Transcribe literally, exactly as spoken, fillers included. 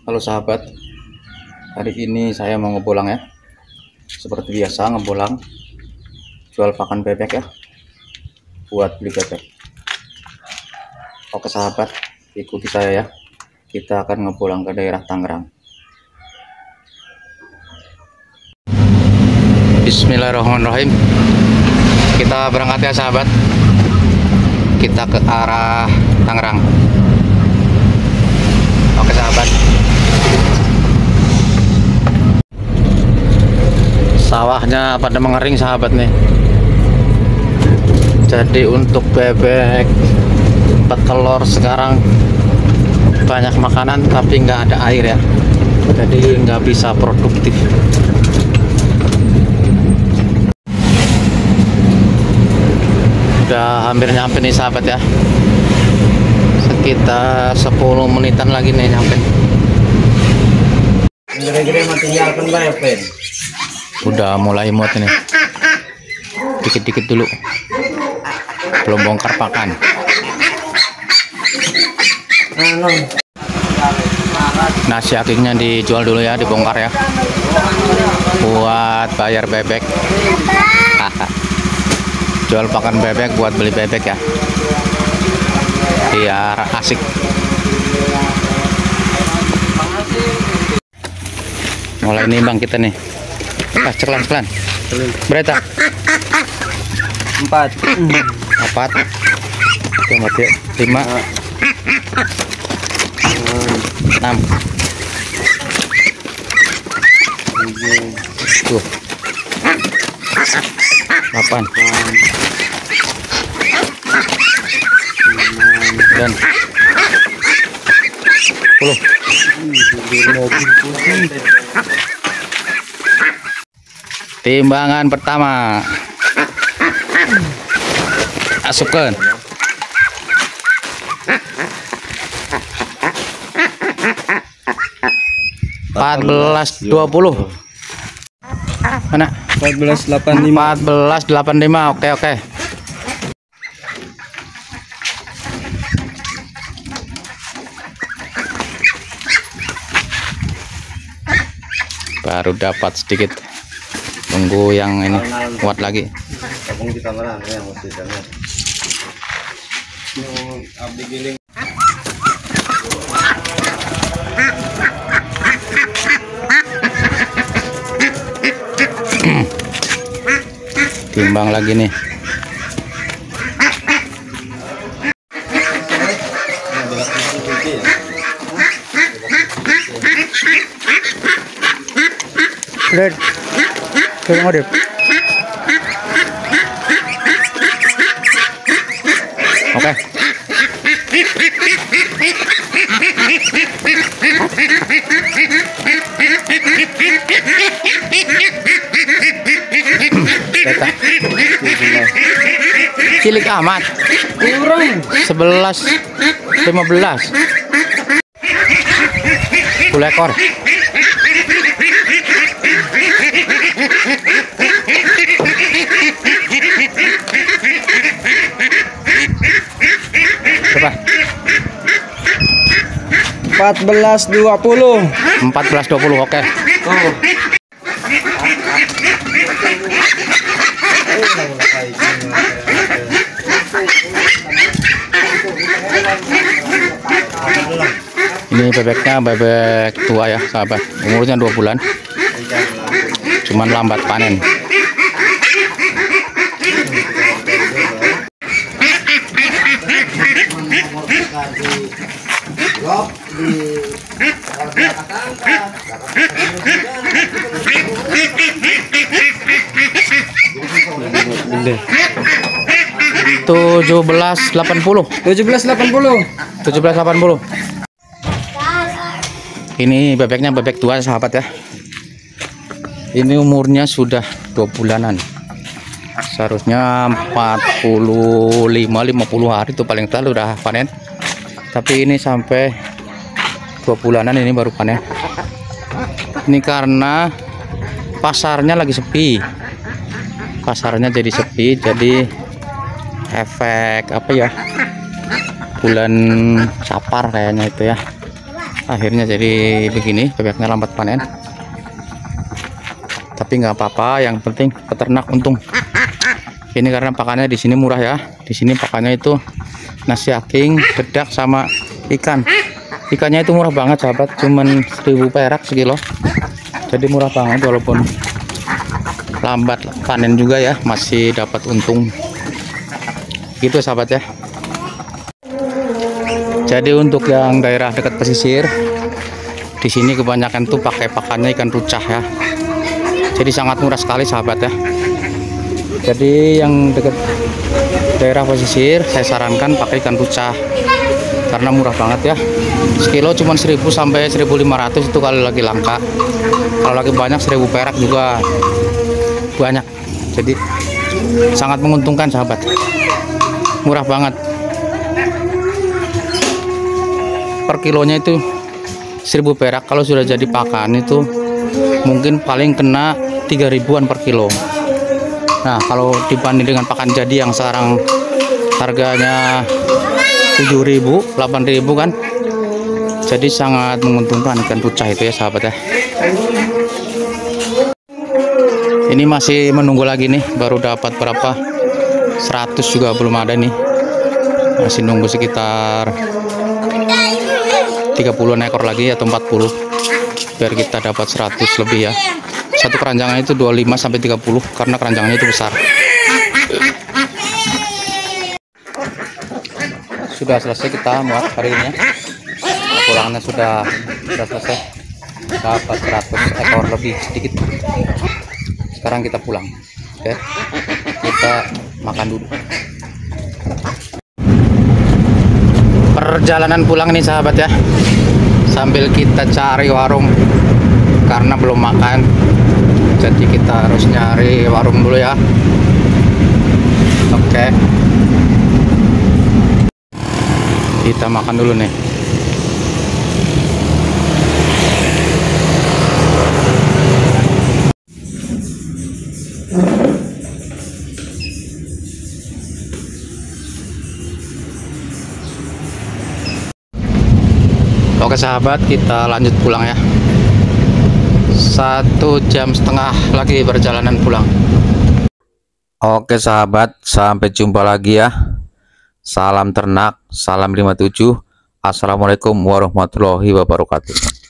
Halo sahabat, hari ini saya mau ngebolang ya. Seperti biasa ngebolang, jual pakan bebek ya, buat beli bebek. Oke sahabat, ikuti saya ya. Kita akan ngebolang ke daerah Tangerang. Bismillahirrahmanirrahim. Kita berangkat ya sahabat. Kita ke arah Tangerang. Oke sahabat. Sawahnya pada mengering sahabat nih. Jadi untuk bebek petelur sekarang banyak makanan tapi nggak ada air ya. Jadi nggak bisa produktif. Udah hampir nyampe nih sahabat ya. Sekitar sepuluh menitan lagi nih nyampe. Udah mulai muat ini. Dikit-dikit dulu. Belum bongkar pakan. Nasi akiknya dijual dulu ya, dibongkar ya. Buat bayar bebek. Jual pakan bebek buat beli bebek ya. Biar asik. Mulai nimbang kita nih. Ah, ceklan ceklan. Berapa? Empat. Empat. Oke, mati. Lima. Enam. Tuh. Delapan. Dan sepuluh. Timbangan pertama, masukkan empat belas dua puluh. Mana? empat belas delapan puluh lima. empat belas delapan puluh lima. Oke oke. Baru dapat sedikit. Tunggu yang ini kuat lagi. Timbang lagi nih. Red. Oke. Okay. Cilik amat. Kurang. Sebelas, lima belas. Sepuluh ekor. Berapa? Empat belas dua puluh. Empat belas dua puluh. Oke. Oh. Ini bebeknya bebek tua ya sahabat, umurnya dua bulan, cuman lambat panen. tujuh belas delapan puluh. tujuh belas delapan puluh. tujuh belas delapan puluh. Ini bebeknya bebek tua sahabat ya. Ini umurnya sudah dua bulanan. Seharusnya empat puluh lima lima puluh hari itu paling terlalu udah panen. Tapi ini sampai dua bulanan ini baru panen. Ini karena pasarnya lagi sepi. Pasarnya jadi sepi, jadi efek apa ya? Bulan Sapar kayaknya itu ya. akhirnya jadi begini, bebeknya lambat panen. Tapi nggak apa-apa, yang penting peternak untung. Ini karena pakannya di sini murah ya. Di sini pakannya itu nasi aking, dedak sama ikan. Ikannya itu murah banget sahabat, cuman seribu perak sekilo. Jadi murah banget, walaupun lambat panen juga ya, masih dapat untung. Gitu sahabat ya. Jadi untuk yang daerah dekat pesisir, di sini kebanyakan tuh pakai pakannya ikan rucah ya. Jadi sangat murah sekali sahabat ya. Jadi yang dekat daerah pesisir, saya sarankan pakai ikan rucah karena murah banget ya. Sekilo cuma seribu sampai seribu lima ratus itu kalau lagi langka. Kalau lagi banyak seribu perak juga banyak. Jadi sangat menguntungkan sahabat. Murah banget. Per kilonya itu seribu perak. Kalau sudah jadi pakan itu mungkin paling kena tiga ribuan per kilo. Nah, kalau dibanding dengan pakan jadi yang sekarang harganya tujuh ribu, delapan ribu kan, jadi sangat menguntungkan ikan rucah itu ya sahabat ya. Ini masih menunggu lagi nih, baru dapat berapa, seratus juga belum ada nih, masih nunggu sekitar tiga puluhan ekor lagi atau empat puluh biar kita dapat seratus lebih ya. Satu keranjangan itu dua puluh lima sampai tiga puluh karena keranjangannya itu besar. Sudah selesai kita muat hari ini ya. Pulangannya sudah sudah selesai, dapat seratus ekor lebih sedikit. Sekarang kita pulang. Oke, kita makan dulu. Perjalanan pulang nih sahabat ya, sambil kita cari warung karena belum makan, jadi kita harus nyari warung dulu ya. Oke, kita makan dulu nih. Oke sahabat, kita lanjut pulang ya. Satu jam setengah lagi perjalanan pulang. Oke sahabat, sampai jumpa lagi ya. Salam ternak, salam lima puluh tujuh. Assalamualaikum warahmatullahi wabarakatuh.